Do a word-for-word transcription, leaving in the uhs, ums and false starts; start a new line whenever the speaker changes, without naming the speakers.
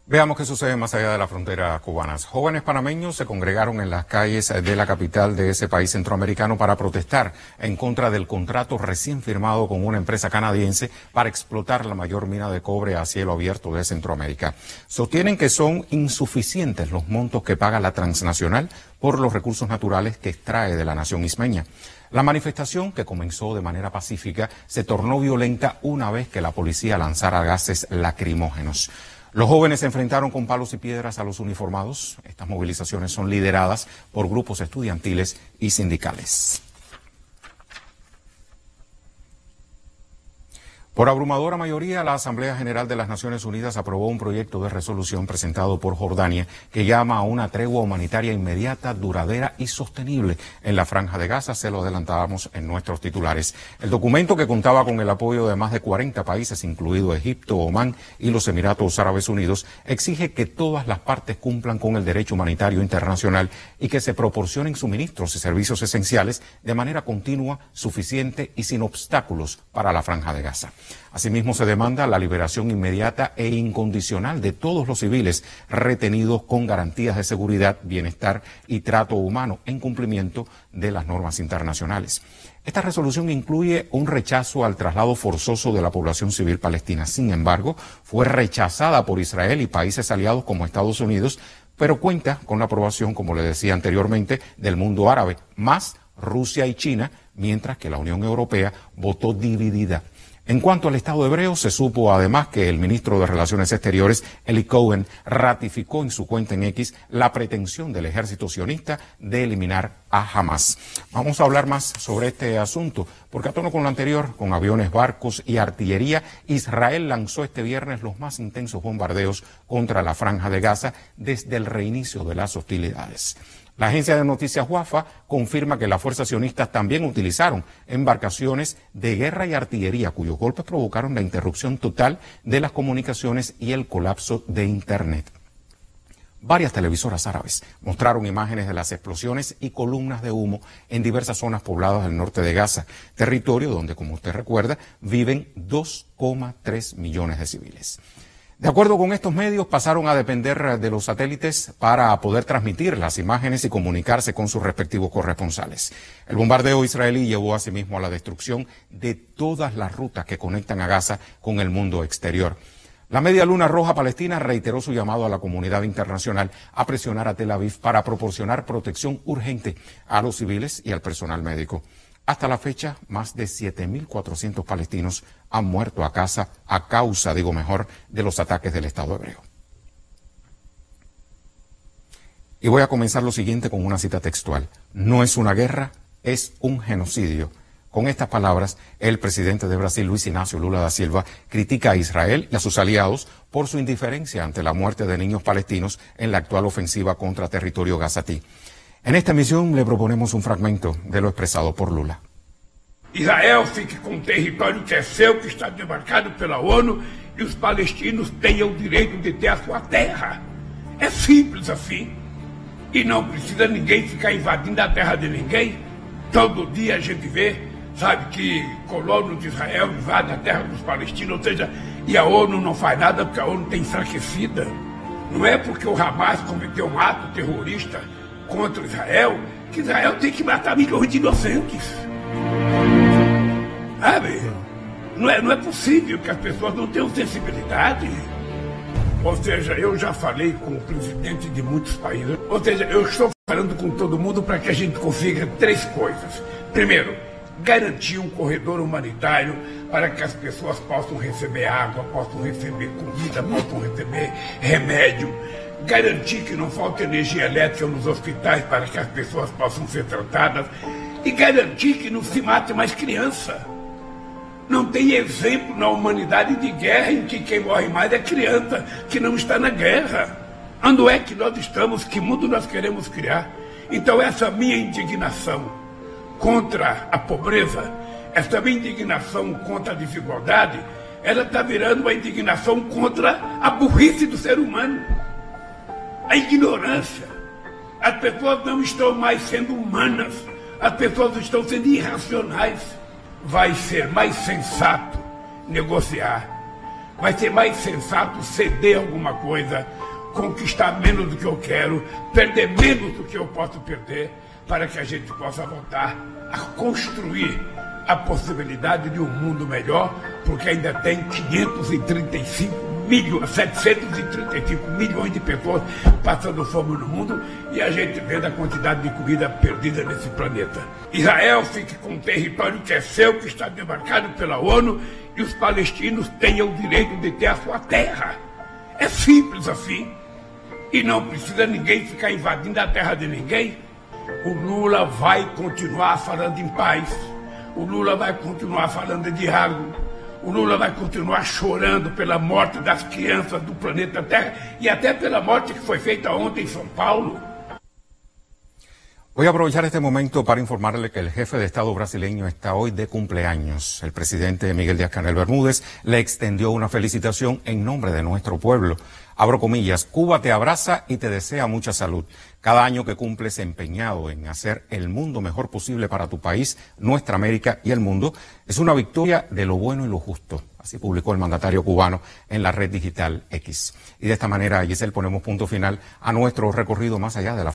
Veamos qué sucede más allá de la frontera cubana. Jóvenes panameños se congregaron en las calles de la capital de ese país centroamericano para protestar en contra del contrato recién firmado con una empresa canadiense para explotar la mayor mina de cobre a cielo abierto de Centroamérica. Sostienen que son insuficientes los montos que paga la transnacional por los recursos naturales que extrae de la nación ismeña. La manifestación, que comenzó de manera pacífica, se tornó violenta una vez que la policía lanzara gases lacrimógenos. Los jóvenes se enfrentaron con palos y piedras a los uniformados. Estas movilizaciones son lideradas por grupos estudiantiles y sindicales. Por abrumadora mayoría, la Asamblea General de las Naciones Unidas aprobó un proyecto de resolución presentado por Jordania que llama a una tregua humanitaria inmediata, duradera y sostenible en la Franja de Gaza. Se lo adelantábamos en nuestros titulares. El documento, que contaba con el apoyo de más de cuarenta países, incluido Egipto, Omán y los Emiratos Árabes Unidos, exige que todas las partes cumplan con el derecho humanitario internacional y que se proporcionen suministros y servicios esenciales de manera continua, suficiente y sin obstáculos para la Franja de Gaza. Asimismo, se demanda la liberación inmediata e incondicional de todos los civiles retenidos con garantías de seguridad, bienestar y trato humano en cumplimiento de las normas internacionales. Esta resolución incluye un rechazo al traslado forzoso de la población civil palestina. Sin embargo, fue rechazada por Israel y países aliados como Estados Unidos, pero cuenta con la aprobación, como le decía anteriormente, del mundo árabe, más Rusia y China, mientras que la Unión Europea votó dividida. En cuanto al Estado hebreo, se supo además que el ministro de Relaciones Exteriores, Eli Cohen, ratificó en su cuenta en X la pretensión del ejército sionista de eliminar a Hamas. Vamos a hablar más sobre este asunto, porque a tono con lo anterior, con aviones, barcos y artillería, Israel lanzó este viernes los más intensos bombardeos contra la Franja de Gaza desde el reinicio de las hostilidades. La agencia de noticias Wafa confirma que las fuerzas sionistas también utilizaron embarcaciones de guerra y artillería, cuyos golpes provocaron la interrupción total de las comunicaciones y el colapso de Internet. Varias televisoras árabes mostraron imágenes de las explosiones y columnas de humo en diversas zonas pobladas del norte de Gaza, territorio donde, como usted recuerda, viven dos coma tres millones de civiles. De acuerdo con estos medios, pasaron a depender de los satélites para poder transmitir las imágenes y comunicarse con sus respectivos corresponsales. El bombardeo israelí llevó asimismo a la destrucción de todas las rutas que conectan a Gaza con el mundo exterior. La Media Luna Roja Palestina reiteró su llamado a la comunidad internacional a presionar a Tel Aviv para proporcionar protección urgente a los civiles y al personal médico. Hasta la fecha, más de siete mil cuatrocientos palestinos han muerto a casa a causa, digo mejor, de los ataques del Estado hebreo. Y voy a comenzar lo siguiente con una cita textual. No es una guerra, es un genocidio. Con estas palabras, el presidente de Brasil, Luis Inácio Lula da Silva, critica a Israel y a sus aliados por su indiferencia ante la muerte de niños palestinos en la actual ofensiva contra territorio gazatí. En esta emisión le proponemos un fragmento de lo expresado por Lula.
Israel fique com um território que é seu, que está demarcado pela ONU, e os palestinos tenham o direito de ter a sua terra. É simples assim. E não precisa ninguém ficar invadindo a terra de ninguém. Todo dia a gente vê, sabe, que colonos de Israel invadem a terra dos palestinos, ou seja, e a ONU não faz nada porque a ONU está enfraquecida. Não é porque o Hamas cometeu um ato terrorista contra Israel, que Israel tem que matar milhões de inocentes. Sabe? Não é, não é possível que as pessoas não tenham sensibilidade. Ou seja, eu já falei com o presidente de muitos países. Ou seja, eu estou falando com todo mundo para que a gente consiga três coisas. Primeiro, garantir um corredor humanitário para que as pessoas possam receber água, possam receber comida, possam receber remédio. Garantir que não falte energia elétrica nos hospitais para que as pessoas possam ser tratadas e garantir que não se mate mais criança. Não tem exemplo na humanidade de guerra em que quem morre mais é criança, que não está na guerra. Onde é que nós estamos? Que mundo nós queremos criar? Então essa minha indignação contra a pobreza, essa minha indignação contra a desigualdade, ela está virando uma indignação contra a burrice do ser humano. A ignorância. As pessoas não estão mais sendo humanas. As pessoas estão sendo irracionais. Vai ser mais sensato negociar. Vai ser mais sensato ceder alguma coisa, conquistar menos do que eu quero, perder menos do que eu posso perder, para que a gente possa voltar a construir a possibilidade de um mundo melhor, porque ainda tem quinhentos e trinta e cinco milhões, setecentos e trinta e cinco milhões de pessoas passando fome no mundo, e a gente vê a quantidade de comida perdida nesse planeta. Israel fique com um território que é seu, que está demarcado pela ONU, e os palestinos tenham o direito de ter a sua terra. É simples assim. E não precisa ninguém ficar invadindo a terra de ninguém. O Lula vai continuar falando em paz. O Lula vai continuar falando de diálogo. O Lula vai continuar chorando pela morte das crianças do planeta Terra y até pela morte que fue feita ontem en São Paulo.
Voy a aprovechar este momento para informarle que el jefe de Estado brasileño está hoy de cumpleaños. El presidente Miguel Díaz-Canel Bermúdez le extendió una felicitación en nombre de nuestro pueblo. Abro comillas, Cuba te abraza y te desea mucha salud. Cada año que cumples empeñado en hacer el mundo mejor posible para tu país, nuestra América y el mundo, es una victoria de lo bueno y lo justo. Así publicó el mandatario cubano en la red digital X. Y de esta manera, Giselle, ponemos punto final a nuestro recorrido más allá de la